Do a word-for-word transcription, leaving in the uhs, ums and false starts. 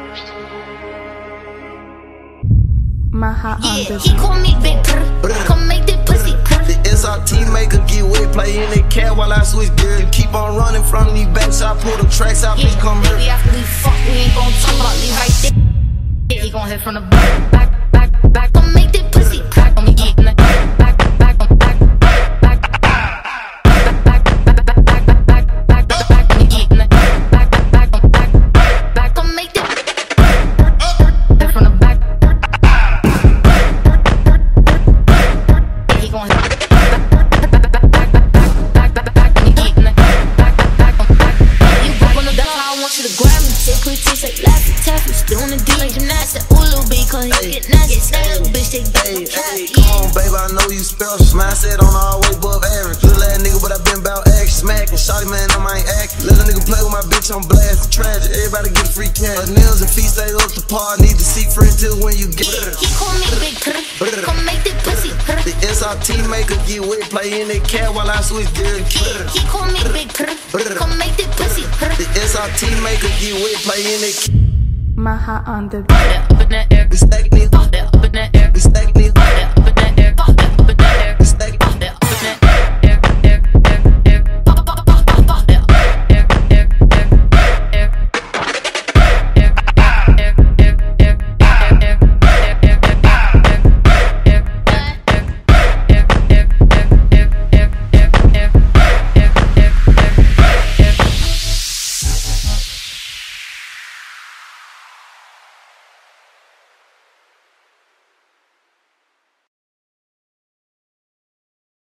Maha on Yeah, the he call me Big Purr. Come make that pussy purr. The S R T maker get wet, play in that cat while I switch gears. Keep on running from these backs, I pull the tracks out, Yeah, bitch come baby, here. after we fuck, we ain't gon' talk about me right there. Yeah, he gon' hit from the back, back, back, back. Come make that pussy crack on me, yeah. Back, back, back, back, back, back, back, back, back, back, back, back, on me, yeah. Back, back, back, back, back. Come make that hit from the back. Yeah, he gon' hit. Still in the D like gymnastics. Ooh, little bitch, cause he get nasty. That little bitch, they Hey, hey, come on, baby, I know you special. Mindset on all way above average. Little ass nigga, but I been about action. Smacking, shawty, man, I might act. Little nigga play with my bitch on blast. Tragic, everybody get free cash. Her nails and feet stay up the par. Need to see friend till when you get it. He call me Big Purr. Come make that pussy purr. The S R T maker get wet, play in that cat while I switch gears. Yeah, he call me Big Purr. Come make that pussy purr. The S R T maker get wet, play in that. Maha on the Yeah, up in that air. Stacking these